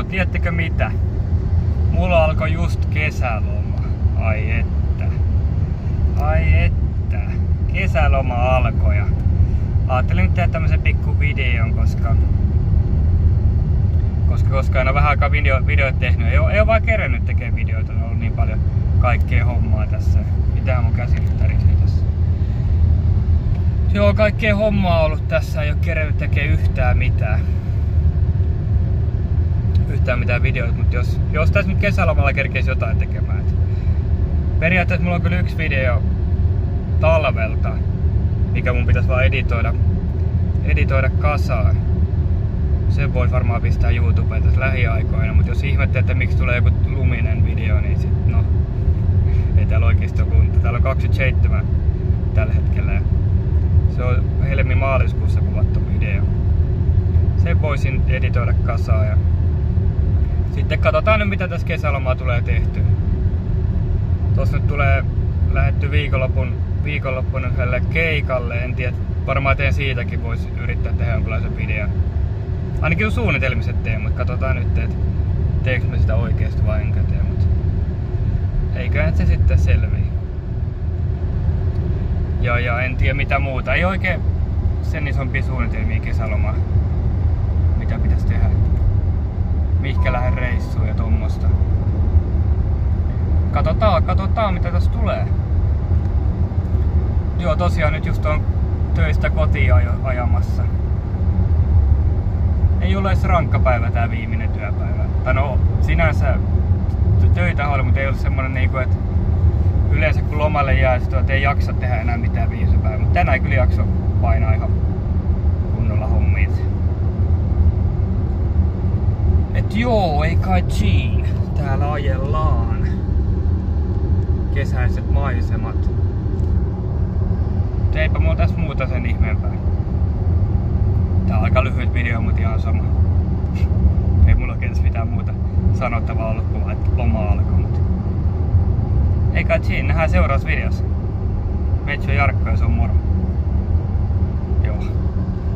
Joo, tiedättekö mitä? Mulla alkoi just kesäloma. Ai että. Ai että. Kesäloma alkoi ja ajattelin nyt tehdä tämmösen pikku videon, koska en ole vähän aikaa videoita tehnyt. Ei oo vaan kerennyt tekemään videoita, on ollut niin paljon kaikkea hommaa tässä. Mitähän mun käsi nyt tärisee tässä? Joo, kaikkea hommaa on ollut tässä, ei oo kerennyt tekemään yhtään mitään videoita, mutta jos tässä nyt kesälomalla kerkeisi jotain tekemään. Periaatteessa mulla on kyllä yksi video talvelta, mikä mun pitäisi vaan editoida kasaan. Sen voi varmaan pistää YouTubeen tässä lähiaikoina, mutta jos ihmettä, että miksi tulee joku luminen video, niin sit no, ei täällä oikeesti ole lunta. Täällä on 27 tällä hetkellä. Se on helmi-maaliskuussa kuvattu video. Sen voisin editoida kasaan ja sitten katsotaan nyt mitä tässä kesälomaa tulee tehtyä. Tossa nyt tulee lähetty viikonloppuna yhdelle keikalle. En tiedä, varmaan teen siitäkin, voisi yrittää tehdä jonkinlaisen videon. Ainakin on suunnitelmissa teen, mutta katsotaan nyt, että teekö mä sitä oikeesti vai enkä tee, mutta eiköhän se sitten selvii. Ja en tiedä mitä muuta. Ei oikein sen isompia suunnitelmia kesälomaa, mitä pitäisi tehdä. Mihkä lähden reissuun ja tommosta. Katsotaan mitä tässä tulee. Joo, tosiaan nyt just on töistä kotiin ajamassa. Ei ole edes rankka päivä tää viimeinen työpäivä. Tai no, sinänsä töitä oli, mutta ei ole semmonen niinku, että yleensä kun lomalle jää, että ei jaksa tehdä enää mitään viimeisen päivän. Mutta tänään kyllä jakso painaa ihan kunnolla hommit. Et joo, ei kai siinä. Täällä ajellaan. Kesäiset maisemat. Eipä mulla tässä muuta sen ihmeempää. Tää on aika lyhyt video, mutta ihan sama. Ei mulla oikein mitään muuta sanottavaa ollut kuin että loma alkoi, mutta ei kai siinä. Nähdään seuraavassa videossa. Metsä Jarkko ja se on moro.